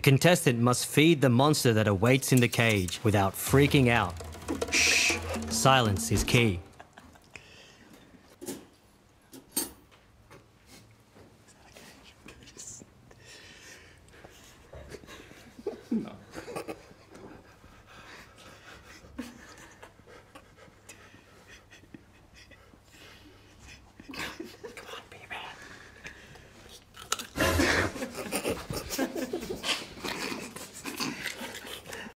contestant must feed the monster that awaits in the cage without freaking out. Shh. Silence is key.